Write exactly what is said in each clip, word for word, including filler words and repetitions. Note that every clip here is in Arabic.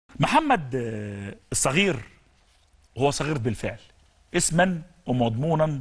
محمد الصغير هو صغير بالفعل اسما ومضمونا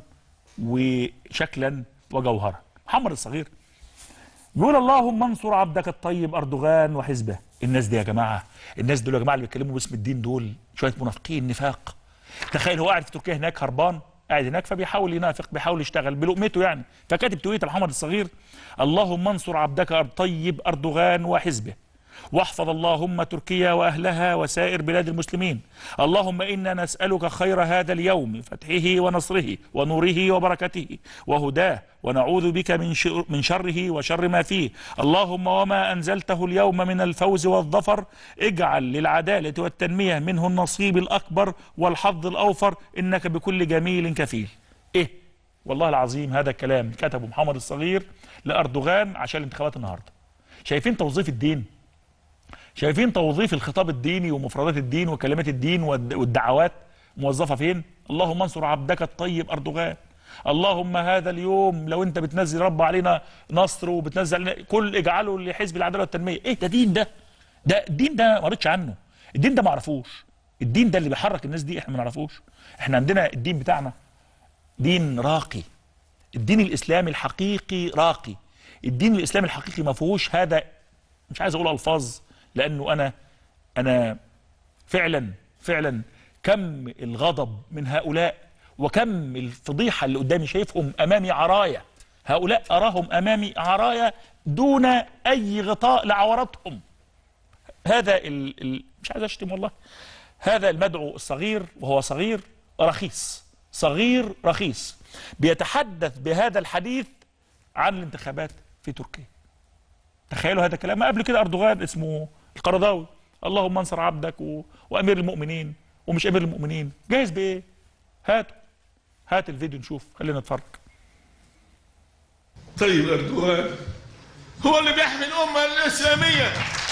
وشكلا وجوهرا. محمد الصغير بيقول اللهم انصر عبدك الطيب اردوغان وحزبه. الناس دي يا جماعه، الناس دول يا جماعه اللي بيتكلموا باسم الدين دول شويه منافقين نفاق. تخيل هو قاعد في تركيا هناك هربان، قاعد هناك فبيحاول ينافق، بيحاول يشتغل بلقمته يعني، فكاتب تويت محمد الصغير اللهم انصر عبدك الطيب اردوغان وحزبه واحفظ اللهم تركيا واهلها وسائر بلاد المسلمين. اللهم انا نسالك خير هذا اليوم، فتحه ونصره ونوره وبركته وهداه، ونعوذ بك من شر من شره وشر ما فيه. اللهم وما انزلته اليوم من الفوز والظفر اجعل للعداله والتنميه منه النصيب الاكبر والحظ الاوفر، انك بكل جميل كفيل. ايه والله العظيم هذا الكلام كتبه محمد الصغير لاردوغان عشان الانتخابات النهارده. شايفين توظيف الدين؟ شايفين توظيف الخطاب الديني ومفردات الدين وكلمات الدين والدعوات موظفه فين؟ اللهم انصر عبدك الطيب اردوغان. اللهم هذا اليوم لو انت بتنزل رب علينا نصر وبتنزل علينا كل اجعله لحزب العداله والتنميه. ايه ده دين ده؟ ده الدين ده ما قريتش عنه، الدين ده ما اعرفوش، الدين ده اللي بيحرك الناس دي احنا ما نعرفوش. احنا عندنا الدين بتاعنا دين راقي، الدين الاسلامي الحقيقي راقي، الدين الاسلامي الحقيقي ما فيهوش هذا، مش عايز اقول الفاظ لانه انا انا فعلا فعلا كم الغضب من هؤلاء وكم الفضيحه اللي قدامي، شايفهم امامي عرايا، هؤلاء اراهم امامي عرايا دون اي غطاء لعوراتهم. هذا ال... ال... مش عايز اشتم والله، هذا المدعو الصغير وهو صغير رخيص، صغير رخيص بيتحدث بهذا الحديث عن الانتخابات في تركيا. تخيلوا هذا الكلام. ما قبل كده اردوغان اسمه القرضاوي اللهم انصر عبدك و... وامير المؤمنين ومش امير المؤمنين، جاهز بايه؟ هاتوا هات الفيديو نشوف، خلينا نتفرج. طيب اردوغان هو اللي بيحمي الامه الاسلاميه،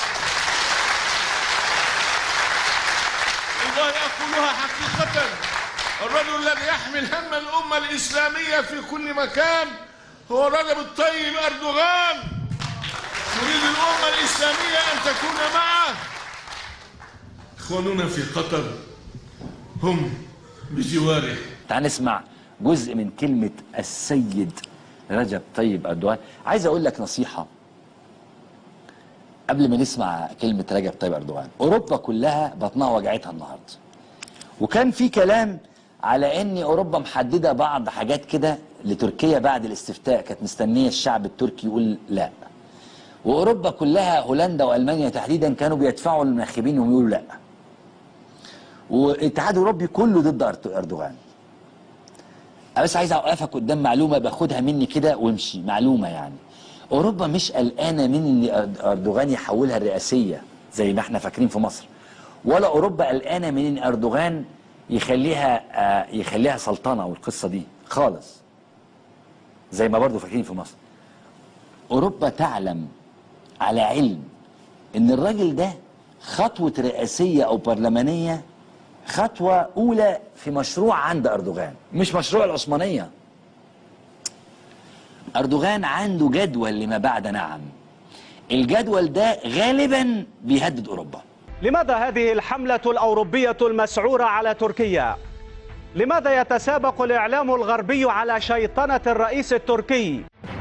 والله اقولها حقيقه، الرجل الذي يحمل هم الامه الاسلاميه في كل مكان هو رجب الطيب اردوغان. نريد الأمة الإسلامية أن تكون معه. إخواننا في قطر هم بجواره. تعال نسمع جزء من كلمة السيد رجب طيب أردوغان. عايز أقول لك نصيحة قبل ما نسمع كلمة رجب طيب أردوغان. أوروبا كلها بطنها وجعتها النهاردة، وكان في كلام على أن أوروبا محددة بعض حاجات كده لتركيا بعد الاستفتاء، كانت مستنية الشعب التركي يقول لا، واوروبا كلها هولندا والمانيا تحديدا كانوا بيدفعوا للناخبين ويقولوا لا، والاتحاد الاوروبي كله ضد اردوغان. انا بس عايز اوقفك قدام معلومه باخدها مني كده وامشي، معلومه يعني اوروبا مش قلقانه من ان اردوغان يحولها الرئاسيه زي ما احنا فاكرين في مصر، ولا اوروبا قلقانه من ان اردوغان يخليها آه يخليها سلطنه والقصه دي خالص زي ما برضو فاكرين في مصر. اوروبا تعلم على علم ان الراجل ده خطوة رئاسية او برلمانية خطوة اولى في مشروع عند اردوغان، مش مشروع العثمانية. اردوغان عنده جدول لما بعد نعم، الجدول ده غالبا بيهدد اوروبا. لماذا هذه الحملة الاوروبية المسعورة على تركيا؟ لماذا يتسابق الاعلام الغربي على شيطنة الرئيس التركي؟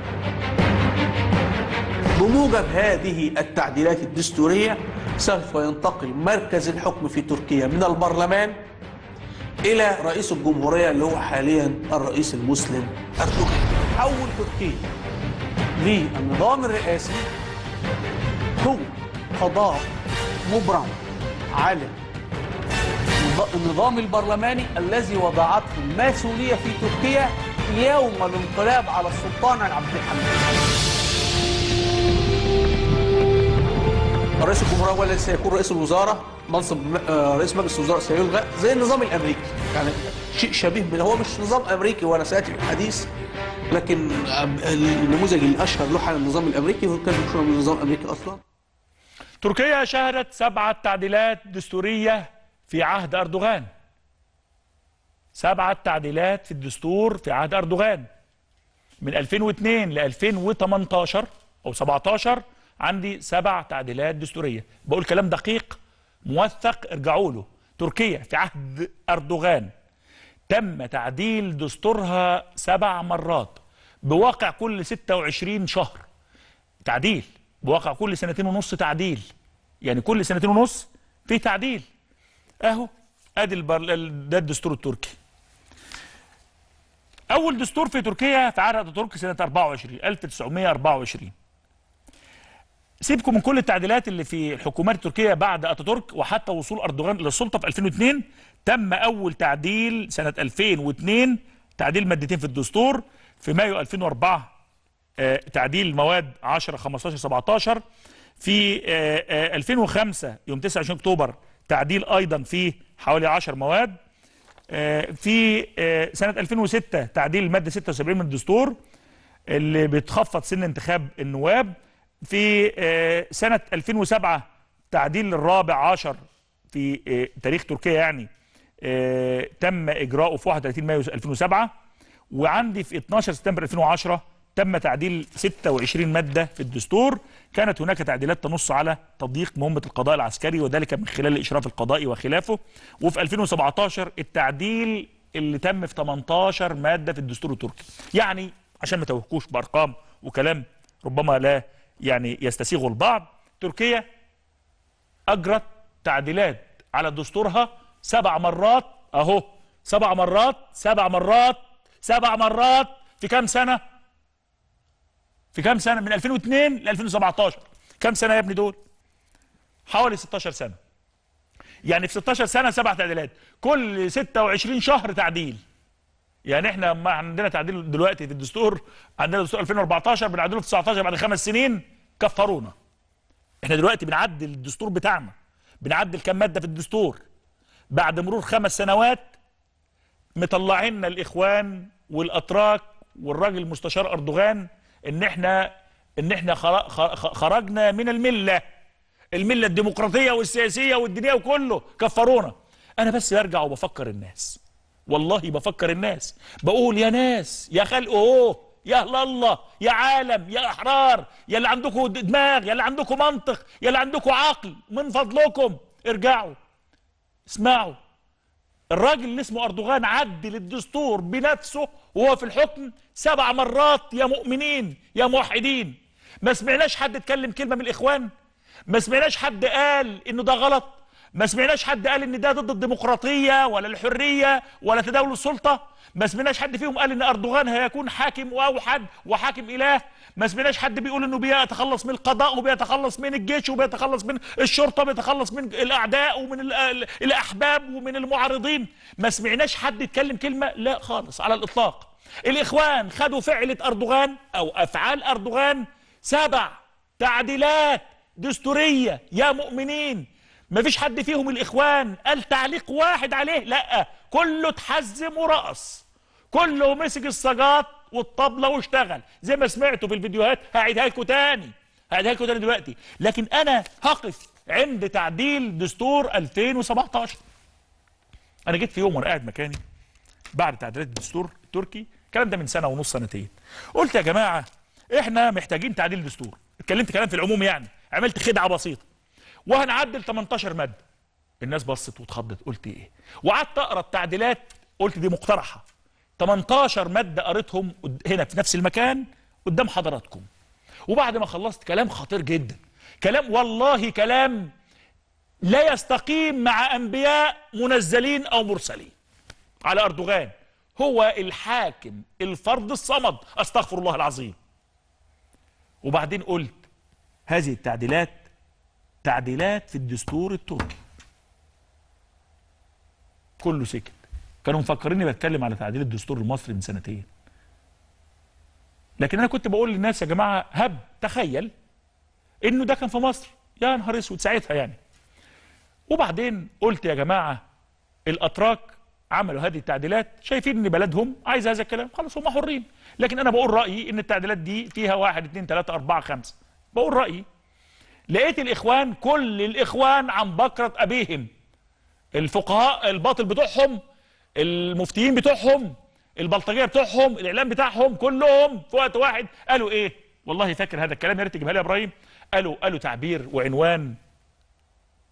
بموجب هذه التعديلات الدستورية سوف ينتقل مركز الحكم في تركيا من البرلمان إلى رئيس الجمهورية اللي هو حاليا الرئيس المسلم أردوغان. حول تركيا للنظام الرئاسي هو قضاء مبرم على النظام البرلماني الذي وضعته الماسونية في تركيا يوم الانقلاب على السلطان عبد الحميد. رئيس الجمهورية هو الذي سيكون رئيس الوزراء، منصب رئيس مجلس الوزراء سيلغى زي النظام الامريكي، يعني شيء شبيه، هو مش نظام امريكي ولا سياتي في الحديث، لكن النموذج الاشهر له على النظام الامريكي هو كان مشهور من النظام الامريكي اصلا. تركيا شهدت سبعة تعديلات دستورية في عهد اردوغان. سبعة تعديلات في الدستور في عهد اردوغان من ألفين واثنين ل ألفين وثمانية عشر او سبعة عشر. عندي سبع تعديلات دستورية. بقول كلام دقيق موثق ارجعوا له. تركيا في عهد أردوغان تم تعديل دستورها سبع مرات بواقع كل ستة وعشرين شهر تعديل، بواقع كل سنتين ونص تعديل، يعني كل سنتين ونص في تعديل. اهو ادي البر... ده الدستور التركي. اول دستور في تركيا في عهد اتاتورك سنه أربعة وعشرين ألف وتسعمائة وأربعة وعشرين. سيبكم من كل التعديلات اللي في الحكومات التركيه بعد اتاتورك وحتى وصول اردوغان للسلطه في ألفين واثنين. تم اول تعديل سنه ألفين واثنين، تعديل مادتين في الدستور. في مايو ألفين وأربعة آه تعديل مواد عشرة خمستاشر سبعتاشر. في آه آه ألفين وخمسة يوم تسعة وعشرين اكتوبر تعديل ايضا في حوالي عشر مواد. آه في آه سنه ألفين وستة تعديل الماده ستة وسبعين من الدستور اللي بتخفض سن انتخاب النواب. في آه سنه ألفين وسبعة تعديل الرابع عشر في آه تاريخ تركيا، يعني آه تم اجراؤه في واحد وثلاثين مايو ألفين وسبعة. وعندي في اتناشر سبتمبر ألفين وعشرة تم تعديل ستة وعشرين ماده في الدستور. كانت هناك تعديلات تنص على تضييق مهمه القضاء العسكري وذلك من خلال الاشراف القضائي وخلافه. وفي ألفين وسبعتاشر التعديل اللي تم في تمنتاشر ماده في الدستور التركي. يعني عشان ما توهكوش بارقام وكلام ربما لا يعني يستسيغه البعض، تركيا اجرت تعديلات على دستورها سبع مرات. اهو سبع مرات سبع مرات سبع مرات في كام سنه؟ في كام سنه؟ من ألفين واثنين ل ألفين وسبعتاشر. كام سنه يا ابني دول؟ حوالي ستاشر سنه. يعني في ستاشر سنه سبع تعديلات، كل ستة وعشرين شهر تعديل. يعني احنا ما عندنا تعديل دلوقتي في الدستور، عندنا دستور ألفين وأربعتاشر بنعدله في تسعتاشر بعد خمس سنين كفرونا. احنا دلوقتي بنعدل الدستور بتاعنا، بنعدل كام ماده في الدستور بعد مرور خمس سنوات. مطلعيننا الاخوان والاتراك والراجل المستشار اردوغان ان احنا ان احنا خرجنا من المله المله الديمقراطيه والسياسيه والدينيه وكله، كفرونا. انا بس برجع وبفكر الناس، والله بفكر الناس، بقول يا ناس يا خلق اهو، يا اهل الله، يا عالم، يا احرار، يا اللي عندكم دماغ، يا اللي عندكم منطق، يا اللي عندكم عقل، من فضلكم ارجعوا اسمعوا. الراجل اللي اسمه اردوغان عدل الدستور بنفسه وهو في الحكم سبع مرات يا مؤمنين يا موحدين. ما سمعناش حد اتكلم كلمه من الاخوان، ما سمعناش حد قال انه ده غلط، ما سمعناش حد قال ان ده ضد الديمقراطيه ولا الحريه ولا تداول السلطه، ما سمعناش حد فيهم قال ان اردوغان هيكون حاكم واوحد وحاكم اله، ما سمعناش حد بيقول انه بيتخلص من القضاء وبيتخلص من الجيش وبيتخلص من الشرطه وبيتخلص من الاعداء ومن الاحباب ومن المعارضين. ما سمعناش حد يتكلم كلمه، لا خالص على الاطلاق. الاخوان خدوا فعله اردوغان او افعال اردوغان سبع تعديلات دستوريه يا مؤمنين. ما فيش حد فيهم الاخوان قال تعليق واحد عليه، لا كله اتحزم ورقص، كله مسك السجاط والطبله واشتغل زي ما سمعتوا في الفيديوهات. هعيدها لكم تاني هعيدها لكم تاني دلوقتي، لكن انا هقف عند تعديل دستور ألفين وسبعتاشر. انا جيت في يوم وانا قاعد مكاني بعد تعديلات الدستور التركي، الكلام ده من سنه ونص سنتين، قلت يا جماعه احنا محتاجين تعديل دستور. اتكلمت كلام في العموم، يعني عملت خدعه بسيطه وهنعدل تمنتاشر ماده. الناس بصت واتخضت، قلت ايه؟ وقعدت اقرا التعديلات، قلت دي مقترحه. تمنتاشر ماده قريتهم هنا في نفس المكان قدام حضراتكم. وبعد ما خلصت كلام خطير جدا، كلام والله كلام لا يستقيم مع انبياء منزلين او مرسلين على اردوغان. هو الحاكم الفرد الصمد، استغفر الله العظيم. وبعدين قلت هذه التعديلات تعديلات في الدستور التركي. كله سكت، كانوا مفكريني بتكلم على تعديل الدستور المصري من سنتين. لكن انا كنت بقول للناس يا جماعه هب تخيل انه ده كان في مصر، يا نهار اسود ساعتها يعني. وبعدين قلت يا جماعه الاتراك عملوا هذه التعديلات، شايفين ان بلدهم عايز هذا الكلام، خلاص هم حرين. لكن انا بقول رايي ان التعديلات دي فيها واحد اثنين ثلاثه اربعه خمسه، بقول رايي. لقيت الاخوان كل الاخوان عن بكره ابيهم، الفقهاء الباطل بتوعهم، المفتيين بتوعهم، البلطجيه بتوعهم، الاعلام بتاعهم، كلهم في وقت واحد قالوا ايه؟ والله فاكر هذا الكلام، يا ريت تجيبها لي يا ابراهيم. قالوا قالوا تعبير وعنوان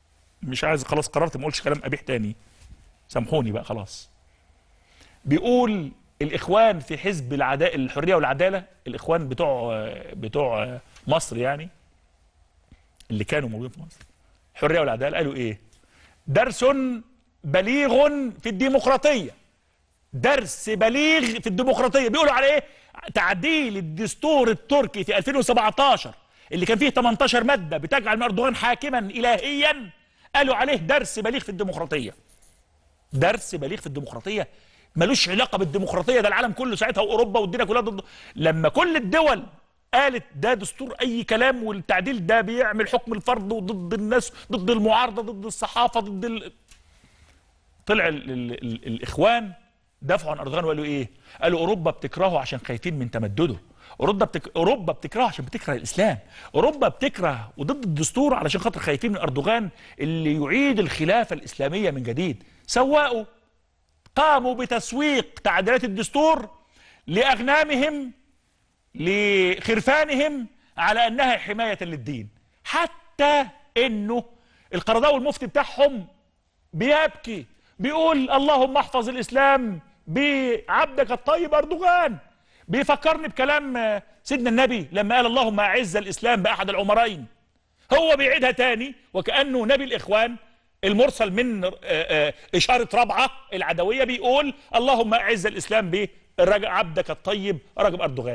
مش عايز، خلاص قررت ما اقولش كلام قبيح تاني، سامحوني بقى خلاص. بيقول الاخوان في حزب العداله الحريه والعداله، الاخوان بتوع بتوع مصر يعني اللي كانوا موجودين في مصر، الحريه والعداله، قالوا ايه؟ درس بليغ في الديمقراطيه، درس بليغ في الديمقراطيه. بيقولوا على ايه؟ تعديل الدستور التركي في ألفين وسبعتاشر اللي كان فيه ثمانية عشر ماده بتجعل من اردوغان حاكما الهيا، قالوا عليه درس بليغ في الديمقراطيه. درس بليغ في الديمقراطيه ملوش علاقه بالديمقراطيه، ده العالم كله ساعتها واوروبا والدنيا كلها ضد. لما كل الدول قالت ده دستور اي كلام والتعديل ده بيعمل حكم الفرد وضد الناس، ضد المعارضه، ضد الصحافه، ضد ال... طلع ال... ال... ال... الاخوان دافعوا عن اردوغان وقالوا ايه؟ قالوا اوروبا بتكرهه عشان خايفين من تمدده، اوروبا بتك... اوروبا بتكرهه عشان بتكره الاسلام، اوروبا بتكره وضد الدستور علشان خاطر خايفين من اردوغان اللي يعيد الخلافه الاسلاميه من جديد. سوقوا، قاموا بتسويق تعديلات الدستور لاغنامهم لخرفانهم على انها حمايه للدين، حتى انه القرضاوي المفتي بتاعهم بيبكي بيقول اللهم احفظ الاسلام بعبدك الطيب اردوغان. بيفكرني بكلام سيدنا النبي لما قال اللهم اعز الاسلام باحد العمرين، هو بيعيدها تاني وكانه نبي الاخوان المرسل من اشاره رابعه العدويه بيقول اللهم اعز الاسلام بعبدك الطيب رجب اردوغان.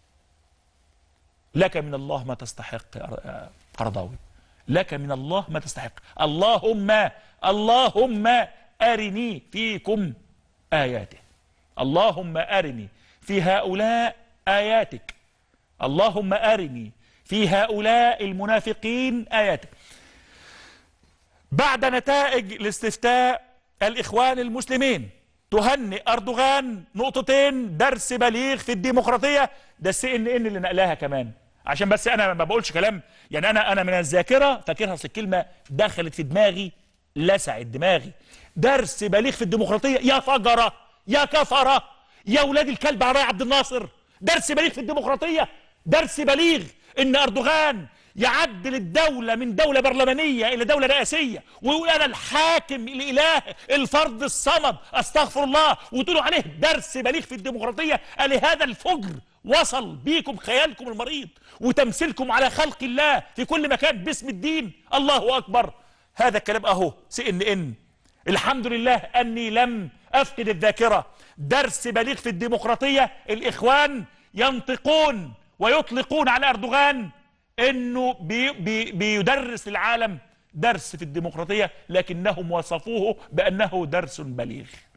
لك من الله ما تستحق قرضاوي، لك من الله ما تستحق. اللهم اللهم أرني فيكم آياته، اللهم أرني في هؤلاء آياتك، اللهم أرني في هؤلاء المنافقين آياتك. بعد نتائج الاستفتاء الإخوان المسلمين تهنئ أردوغان نقطتين درس بليغ في الديمقراطية. ده السي ان ان اللي نقلاها كمان، عشان بس انا ما بقولش كلام يعني، انا انا من الذاكره فاكرها، اصل الكلمه دخلت في دماغي لسعت دماغي. درس بليغ في الديمقراطيه، يا فجره يا كفره يا ولاد الكلب على عبد الناصر. درس بليغ في الديمقراطيه، درس بليغ ان اردوغان يعدل الدوله من دوله برلمانيه الى دوله رئاسيه ويقول انا الحاكم الاله الفرد الصمد استغفر الله، وتقولوا عليه درس بليغ في الديمقراطيه. قال هذا الفجر وصل بيكم خيالكم المريض وتمثيلكم على خلق الله في كل مكان باسم الدين. الله اكبر. هذا الكلام اهو سي ان ان. الحمد لله اني لم افقد الذاكره. درس بليغ في الديمقراطيه، الاخوان ينطقون ويطلقون على اردوغان انه بي بي بيدرس للعالم درس في الديمقراطيه، لكنهم وصفوه بانه درس بليغ.